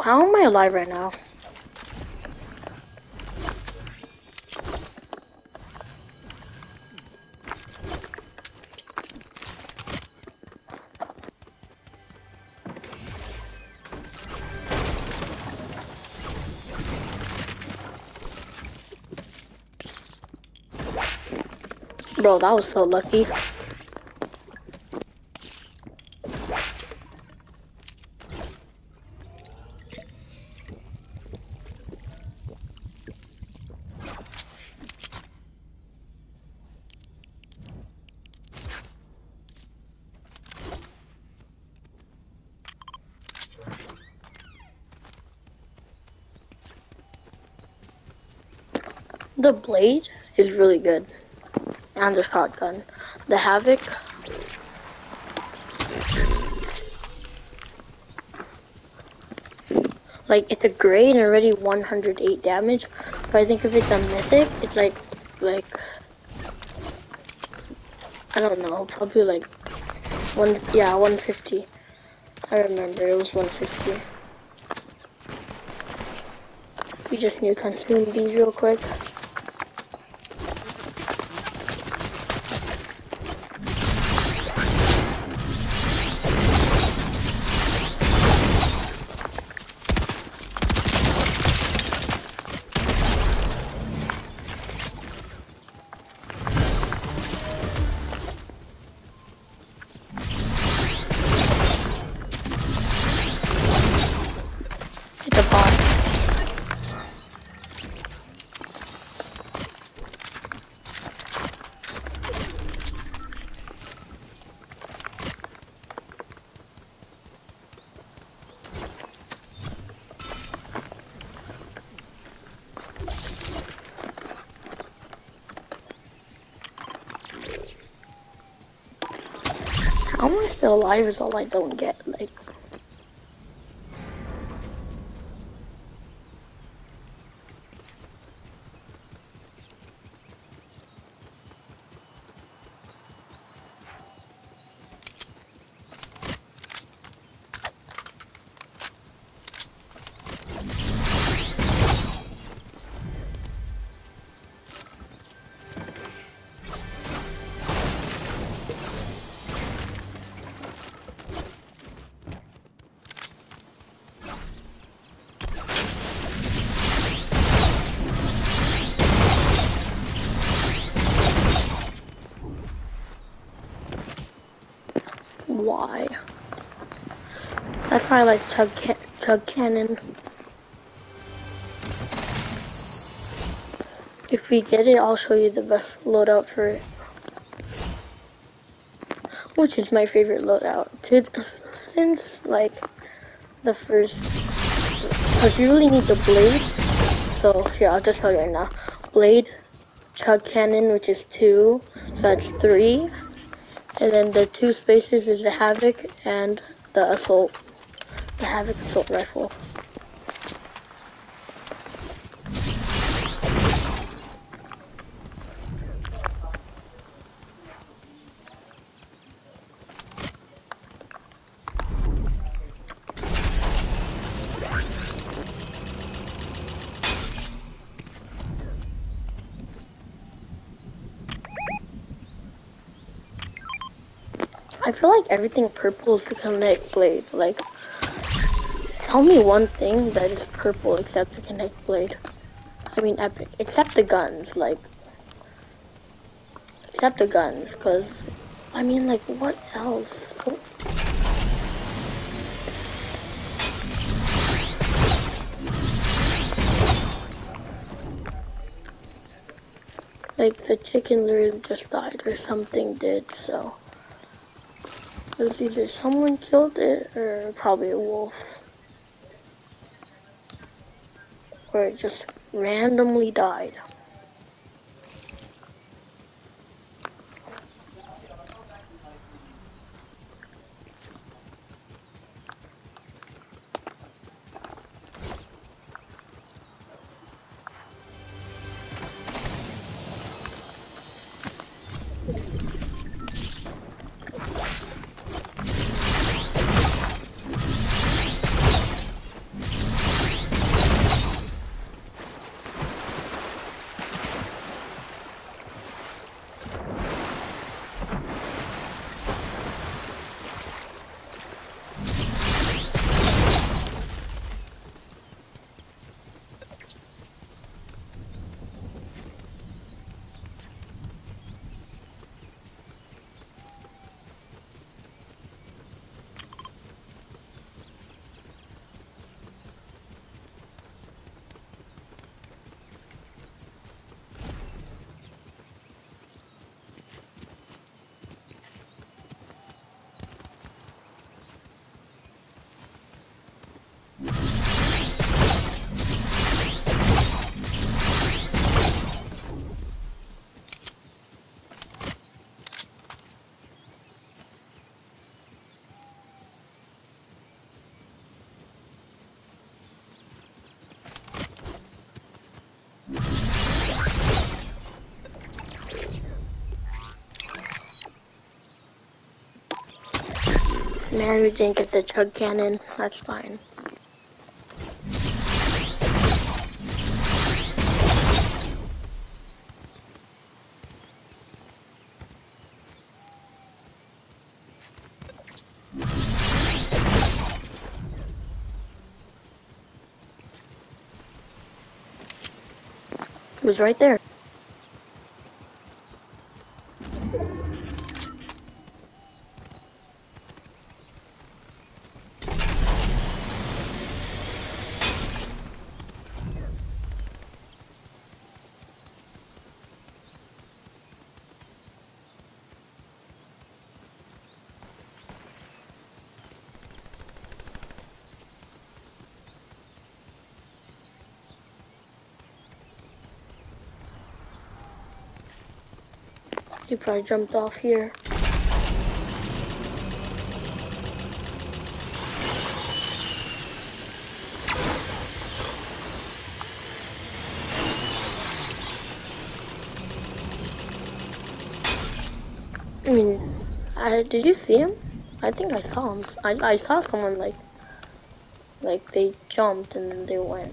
How am I alive right now? Bro, that was so lucky. The blade is really good. And the shotgun. The Havoc. Like, it's a gray and already 108 damage. But I think if it's a mythic, it's like, I don't know, probably like 150. I remember it was 150. We just need to consume these real quick. It's a bot. How am I still alive is all I don't get. Like, why? That's why I like Chug Cannon. If we get it, I'll show you the best loadout for it. Which is my favorite loadout. Since, like, the first... Because you really need the blade. So, here, I'll just tell you right now. Blade, Chug Cannon, which is 2. So that's 3. And then the 2 spaces is the Havoc and the Assault. The Havoc Assault Rifle. I feel like everything purple is the Connect Blade. Like, tell me one thing that is purple except the Connect Blade. I mean, epic. Except the guns, like. Except the guns, because, I mean, like, what else? Like, the chicken literally just died, or something did, so. It was either someone killed it, or probably a wolf. Or it just randomly died. Man, we didn't get the chug cannon. That's fine. It was right there. He probably jumped off here. I mean, did you see him? I think I saw him. I saw someone like they jumped and then they went.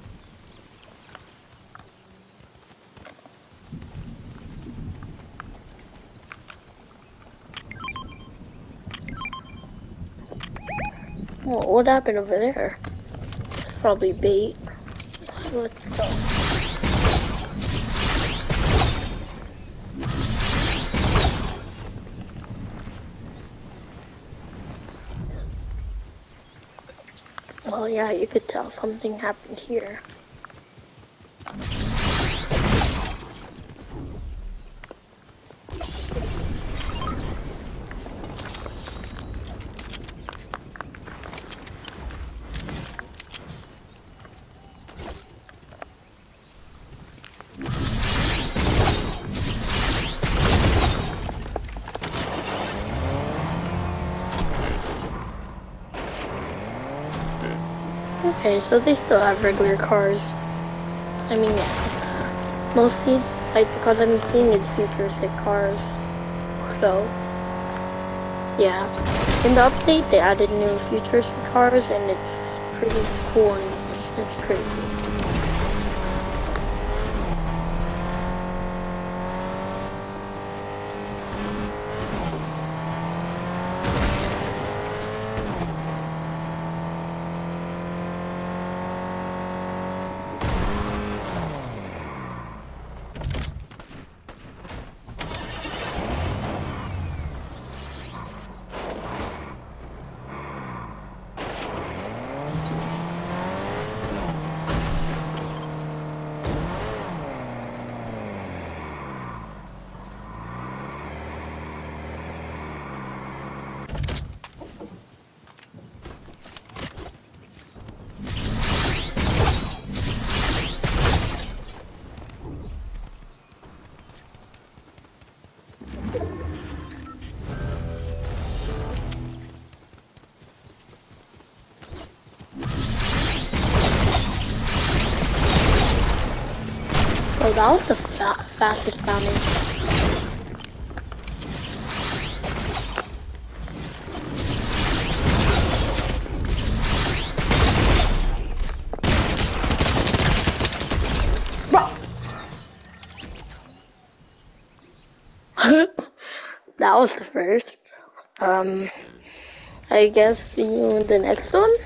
Oh, what happened over there? It's probably bait. Let's go. Well, yeah, you could tell something happened here. Okay, so they still have regular cars. I mean, yeah, mostly, like, because I'm seeing is futuristic cars. So, yeah. In the update, they added new futuristic cars, and it's pretty cool, and it's crazy. Oh, that was the fastest bounding. That was the first. I guess see you in the next one.